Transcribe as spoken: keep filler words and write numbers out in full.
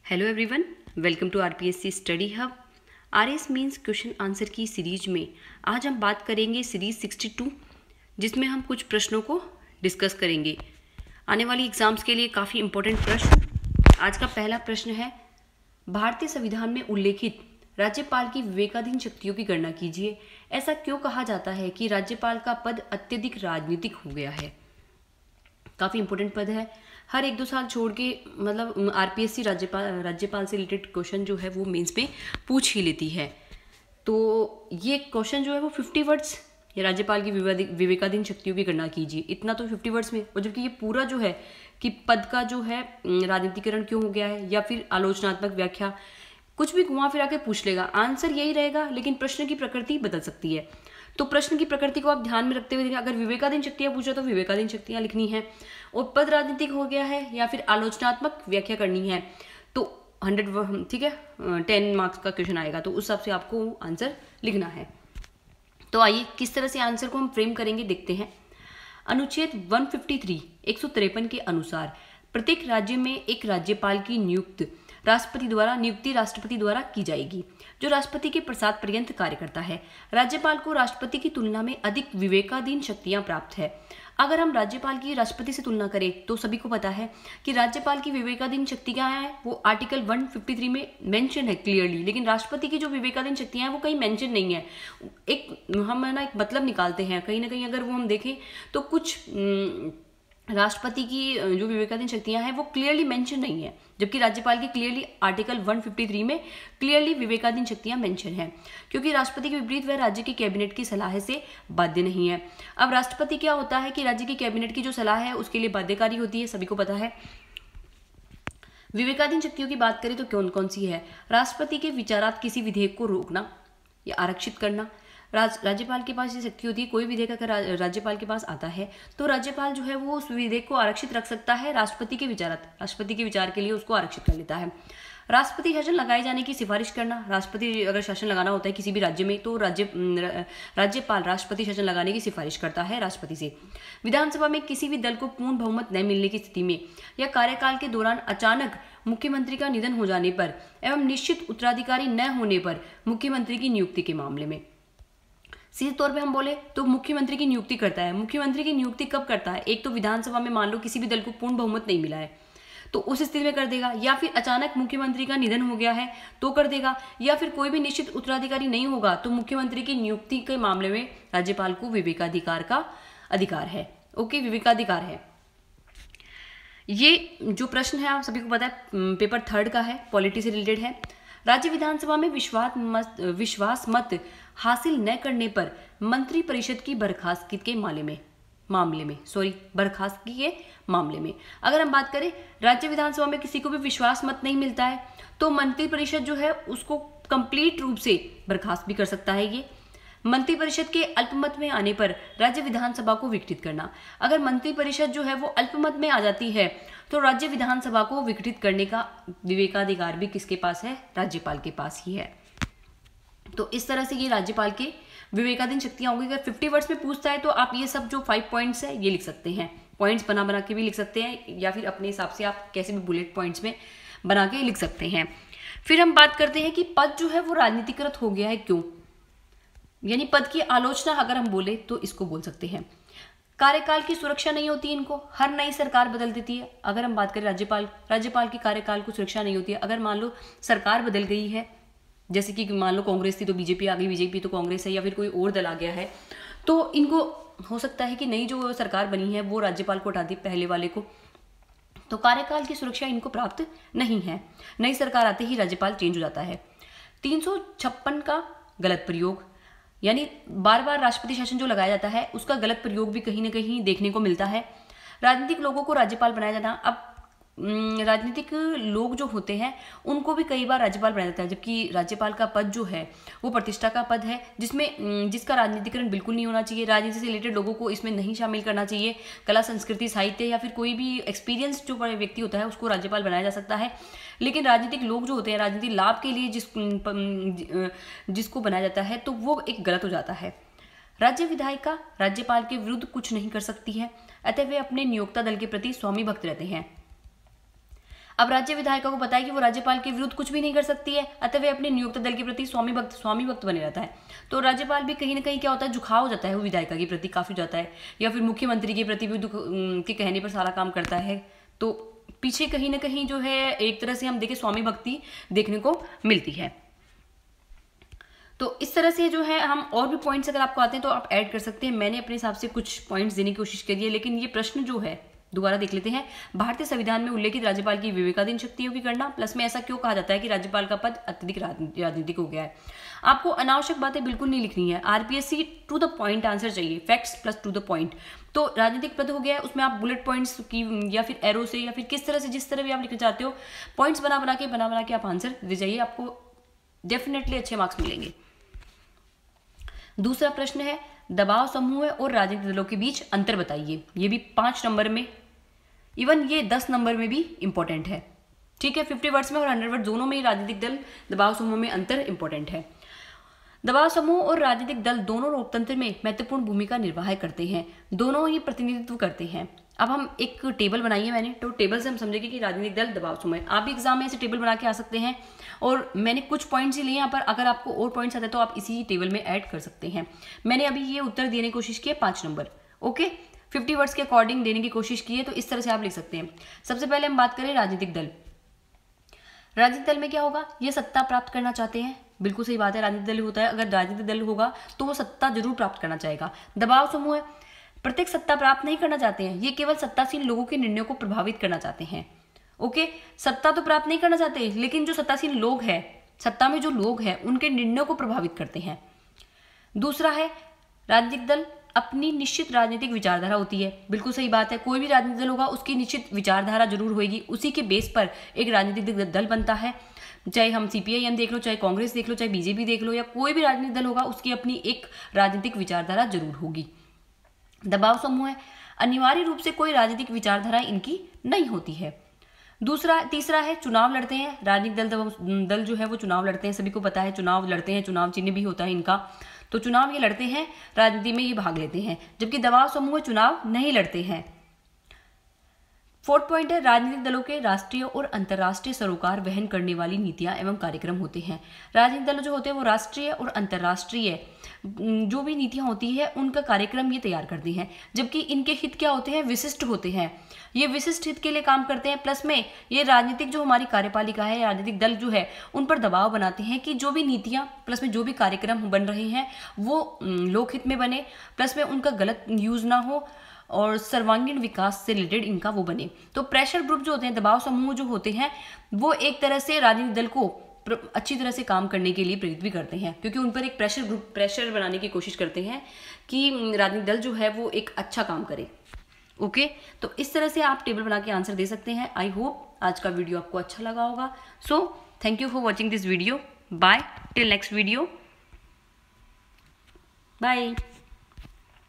Hello everyone, welcome to RPSC study hub. RS means question answer की series में आज हम बात करेंगे सीरीज सिक्सटी टू, जिसमें हम कुछ प्रश्नों को डिस्कस करेंगे। आने वाली एग्जाम्स के लिए काफ़ी इंपॉर्टेंट प्रश्न। आज का पहला प्रश्न है, भारतीय संविधान में उल्लेखित राज्यपाल की विवेकाधीन शक्तियों की गणना कीजिए। ऐसा क्यों कहा जाता है कि राज्यपाल का पद अत्यधिक राजनीतिक हो गया है? काफ़ी इंपॉर्टेंट पद है। हर एक दो साल छोड़ के मतलब आरपीएससी राज्यपाल राज्यपाल से रिलेटेड क्वेश्चन जो है वो मेंस में पूछ ही लेती है। तो ये क्वेश्चन जो है वो फिफ्टी वर्ड्स, ये राज्यपाल की विवेकाधीन शक्तियों की गणना कीजिए, इतना तो फिफ्टी वर्ड्स में। और जबकि ये पूरा जो है कि पद का जो है राजनीतिकरण क्यों हो गया है या फिर आलोचनात्मक व्याख्या, कुछ भी घुमा फिरा के पूछ लेगा, आंसर यही रहेगा, लेकिन प्रश्न की प्रकृति बदल सकती है। तो प्रश्न की प्रकृति को आप ध्यान में रखते हुए, अगर विवेकाधीन शक्तियां पूछा तो विवेकाधीन शक्तियां लिखनी है, और पद राजनीतिक हो गया है या फिर आलोचनात्मक व्याख्या करनी है तो हंड्रेड, ठीक है, टेन मार्क्स का क्वेश्चन आएगा, तो उस हिसाब से आपको आंसर लिखना है। तो आइए किस तरह से आंसर को हम फ्रेम करेंगे देखते हैं। अनुच्छेद एक सौ तिरेपन एक सौ तिरपन के अनुसार प्रत्येक राज्य में एक राज्यपाल की नियुक्ति राष्ट्रपति द्वारा नियुक्ति राष्ट्रपति द्वारा की जाएगी, जो राष्ट्रपति के प्रसाद पर्यंत कार्य करता है। राज्यपाल को राष्ट्रपति की तुलना में अधिक विवेकाधीन शक्तियां प्राप्त है। अगर हम राज्यपाल की राष्ट्रपति से तुलना करें तो सभी को पता है कि राज्यपाल की विवेकाधीन शक्ति क्या है, वो आर्टिकल एक सौ तिरेपन में मेंशन है क्लियरली, लेकिन राष्ट्रपति की जो विवेकाधीन शक्तियां हैं वो कहीं मेंशन नहीं है। एक हम है ना एक मतलब निकालते हैं कहीं ना कहीं, अगर वो हम देखें तो कुछ राष्ट्रपति की जो विवेकाधीन शक्तियां हैं वो क्लियरली मेंशन नहीं है, जबकि राज्यपाल की क्लियरली आर्टिकल एक सौ तिरेपन में क्लियरली विवेकाधीन शक्तियां मेंशन है, क्योंकि राष्ट्रपति के विपरीत वह राज्य की कैबिनेट की सलाह से बाध्य नहीं है। अब राष्ट्रपति क्या होता है कि राज्य की कैबिनेट की जो सलाह है उसके लिए बाध्यकारी होती है, सभी को पता है। विवेकाधीन शक्तियों की बात करें तो कौन कौन सी है? राष्ट्रपति के विचारात किसी विधेयक को रोकना या आरक्षित करना। राज राज्यपाल के पास ये शक्ति होती है, कोई विधेयक अगर राज्यपाल के पास आता है तो राज्यपाल जो है वो उस विधेयक को आरक्षित रख सकता है, राष्ट्रपति के विचारात राष्ट्रपति के विचार के लिए उसको आरक्षित कर लेता है। राष्ट्रपति शासन लगाए जाने की सिफारिश करना। राष्ट्रपति अगर शासन लगाना होता है किसी भी राज्य में तो राज्य राज्यपाल राष्ट्रपति शासन लगाने की सिफारिश करता है राष्ट्रपति से। विधानसभा में किसी भी दल को पूर्ण बहुमत न मिलने की स्थिति में या कार्यकाल के दौरान अचानक मुख्यमंत्री का निधन हो जाने पर एवं निश्चित उत्तराधिकारी न होने पर मुख्यमंत्री की नियुक्ति के मामले में, सीधे तौर पे हम बोले तो मुख्यमंत्री की नियुक्ति करता है। मुख्यमंत्री की नियुक्ति कब करता है? एक तो विधानसभा में मान लो किसी भी दल को पूर्ण बहुमत नहीं मिला है तो उस स्थिति में कर देगा, या फिर अचानक मुख्यमंत्री का निधन हो गया है तो कर देगा, या फिर कोई भी निश्चित उत्तराधिकारी नहीं होगा तो मुख्यमंत्री की नियुक्ति के मामले में राज्यपाल को विवेकाधिकार का अधिकार है। ओके, विवेकाधिकार है। ये जो प्रश्न है आप सभी को पता है, पेपर थर्ड का है, पॉलिटी से रिलेटेड है। राज्य विधानसभा में विश्वास मत विश्वास मत हासिल न करने पर मंत्री परिषद की बर्खास्तगी के मामले में मामले में सॉरी बर्खास्तगी के मामले में अगर हम बात करें, राज्य विधानसभा में किसी को भी विश्वास मत नहीं मिलता है तो मंत्री परिषद जो है उसको कंप्लीट रूप से बर्खास्त भी कर सकता है। ये मंत्री परिषद के अल्पमत में आने पर राज्य विधानसभा को विघटित करना। अगर मंत्री परिषद जो है वो अल्पमत में आ जाती है तो राज्य विधानसभा को विघटित करने का विवेकाधिकार भी किसके पास है? राज्यपाल के पास ही है। तो इस तरह से ये राज्यपाल के विवेकाधीन शक्तियां होंगी। अगर फिफ्टी वर्ड्स में पूछता है तो आप ये सब जो फाइव पॉइंट्स है ये लिख सकते हैं, पॉइंट्स बना बना के भी लिख सकते हैं, या फिर अपने हिसाब से आप कैसे भी बुलेट पॉइंट्स में बना के लिख सकते हैं। फिर हम बात करते हैं कि पद जो है वो राजनीतिकृत हो गया है क्यों, यानी पद की आलोचना अगर हम बोले तो इसको बोल सकते हैं। कार्यकाल की सुरक्षा नहीं होती इनको, हर नई सरकार बदल देती है। अगर हम बात करें राज्यपाल राज्यपाल की कार्यकाल को सुरक्षा नहीं होती है। अगर मान लो सरकार बदल गई है, जैसे कि मान लो कांग्रेस थी तो बीजेपी आ गई, बीजेपी तो कांग्रेस है, या फिर कोई और दल आ गया है, तो इनको हो सकता है कि नई जो सरकार बनी है वो राज्यपाल को हटा दी पहले वाले को, तो कार्यकाल की सुरक्षा इनको प्राप्त नहीं है। नई सरकार आते ही राज्यपाल चेंज हो जाता है। तीन सौ छप्पन का गलत प्रयोग, यानी बार बार राष्ट्रपति शासन जो लगाया जाता है उसका गलत प्रयोग भी कहीं ना कहीं देखने को मिलता है। राजनीतिक लोगों को राज्यपाल बनाया जाना, अब राजनीतिक लोग जो होते हैं उनको भी कई बार राज्यपाल बनाया जाता है, जबकि राज्यपाल का पद जो है वो प्रतिष्ठा का पद है, जिसमें जिसका राजनीतिकरण बिल्कुल नहीं होना चाहिए। राजनीति से रिलेटेड लोगों को इसमें नहीं शामिल करना चाहिए। कला, संस्कृति, साहित्य या फिर कोई भी एक्सपीरियंस जो व्यक्ति होता है उसको राज्यपाल बनाया जा सकता है, लेकिन राजनीतिक लोग जो होते हैं राजनीतिक लाभ के लिए जिस जिसको बनाया जाता है तो वो एक गलत हो जाता है। राज्य विधायिका राज्यपाल के विरुद्ध कुछ नहीं कर सकती है, अतः वे अपने नियोक्ता दल के प्रति स्वामी भक्त रहते हैं। अब राज्य विधायिका को पता है कि वो राज्यपाल के विरुद्ध कुछ भी नहीं कर सकती है, अतः वे अपने नियुक्त दल के प्रति स्वामी भक्त स्वामी भक्त बने रहता है। तो राज्यपाल भी कहीं ना कहीं क्या होता है, झुकाव हो जाता है वो विधायिका के प्रति काफी जाता है, या फिर मुख्यमंत्री के प्रति भी के कहने पर सारा काम करता है। तो पीछे कहीं ना कहीं जो है एक तरह से हम देखें स्वामी भक्ति देखने को मिलती है। तो इस तरह से जो है हम और भी पॉइंट्स अगर आपको आते हैं तो आप ऐड कर सकते हैं। मैंने अपने हिसाब से कुछ पॉइंट्स देने की कोशिश करी है, लेकिन ये प्रश्न जो है दोबारा देख लेते हैं। भारतीय संविधान में उल्लेखित राज्यपाल की विवेकाधीन शक्तियों की गणना, प्लस में ऐसा क्यों कहा जाता है कि राज्यपाल का पद अत्यधिक राजनीतिक हो गया है। आपको अनावश्यक बातें बिल्कुल नहीं लिखनी है, RPSC to the point answer चाहिए, facts plus to the point. तो राजनीतिक पद हो गया है, उसमें आप बुलेट पॉइंट्स की या फिर एरो से या फिर किस तरह से जिस तरह भी आप लिखना चाहते हो, पॉइंट्स बना बना के बना बना के आप आंसर दे जाइए, आपको डेफिनेटली अच्छे मार्क्स मिलेंगे। दूसरा प्रश्न है दबाव समूह और राजनीतिक दलों के बीच अंतर बताइए। ये भी पांच नंबर में, इवन ये दस नंबर में भी इंपॉर्टेंट है। ठीक है, फिफ्टी वर्ड्स में और हंड्रेड वर्ड दोनों में ही राजनीतिक दल दबाव समूह में अंतर इंपॉर्टेंट है। दबाव समूह और राजनीतिक दल दोनों लोकतंत्र में महत्वपूर्ण भूमिका निर्वाह करते हैं, दोनों ही प्रतिनिधित्व करते हैं। अब हम एक टेबल बनाइए मैंने, तो टेबल से हम समझेंगे कि राजनीतिक दल दबाव समूह। आप भी एग्जाम में ऐसे टेबल बना के आ सकते हैं, और मैंने कुछ पॉइंट्स ही लिए यहाँ पर, अगर आपको और पॉइंट्स आते हैं तो आप इसी टेबल में ऐड कर सकते हैं। मैंने अभी ये उत्तर देने की कोशिश की है पाँच नंबर, ओके, फिफ्टी वर्ड्स के अकॉर्डिंग देने की कोशिश की है, तो इस तरह से आप लिख सकते हैं। सबसे पहले हम बात करें राजनीतिक दल। राजनीतिक दल में क्या होगा, ये सत्ता प्राप्त करना चाहते हैं, बिल्कुल सही बात है, राजनीतिक दल होता है, अगर राजनीतिक दल होगा तो वो सत्ता जरूर प्राप्त करना चाहेगा। दबाव समूह है, प्रत्येक सत्ता प्राप्त नहीं करना चाहते हैं, ये केवल सत्तासीन लोगों के निर्णयों को प्रभावित करना चाहते हैं। ओके, सत्ता तो प्राप्त नहीं करना चाहते, लेकिन जो सत्तासीन लोग हैं, सत्ता में जो लोग हैं, उनके निर्णयों को प्रभावित करते हैं। दूसरा है राजनीतिक दल अपनी निश्चित राजनीतिक विचारधारा होती है, बिल्कुल सही बात है, कोई भी राजनीतिक दल होगा उसकी निश्चित विचारधारा जरूर होगी, उसी के बेस पर एक राजनीतिक दल बनता है। चाहे हम सीपीआईएम देख लो, चाहे कांग्रेस देख लो, चाहे बीजेपी देख लो, या कोई भी राजनीतिक दल होगा उसकी अपनी एक राजनीतिक विचारधारा जरूर होगी। दबाव समूह है, अनिवार्य रूप से कोई राजनीतिक विचारधारा इनकी नहीं होती है। दूसरा तीसरा है चुनाव लड़ते हैं, राजनीतिक दल दल जो है वो चुनाव लड़ते हैं, सभी को पता है चुनाव लड़ते हैं, चुनाव चिन्ह भी होता है इनका, तो चुनाव ये लड़ते हैं, राजनीति में ये भाग लेते हैं। जबकि दबाव समूह चुनाव नहीं लड़ते हैं। फोर्थ पॉइंट है राजनीतिक दलों के राष्ट्रीय और अंतर्राष्ट्रीय सरोकार वहन करने वाली नीतियां एवं कार्यक्रम होते हैं। राजनीतिक दल जो होते हैं वो राष्ट्रीय और अंतर्राष्ट्रीय जो भी नीतियां होती है उनका कार्यक्रम ये तैयार करते हैं, जबकि इनके हित क्या होते हैं, विशिष्ट होते हैं, ये विशिष्ट हित के लिए काम करते हैं। प्लस में ये राजनीतिक जो हमारी कार्यपालिका है, राजनीतिक दल जो है, उन पर दबाव बनाते हैं कि जो भी नीतियां प्लस में जो भी कार्यक्रम बन रहे हैं वो लोकहित में बने, प्लस में उनका गलत यूज ना हो और सर्वांगीण विकास से रिलेटेड इनका वो बने। तो प्रेशर ग्रुप जो होते हैं, दबाव समूह जो होते हैं, वो एक तरह से राजनीतिक दल को अच्छी तरह से काम करने के लिए प्रेरित भी करते हैं, क्योंकि उन पर एक प्रेशर ग्रुप प्रेशर बनाने की कोशिश करते हैं कि राजनीतिक दल जो है वो एक अच्छा काम करे। ओके, तो इस तरह से आप टेबल बना के आंसर दे सकते हैं। आई होप आज का वीडियो आपको अच्छा लगा होगा। So thank you for watching this video. Bye till next video. Bye.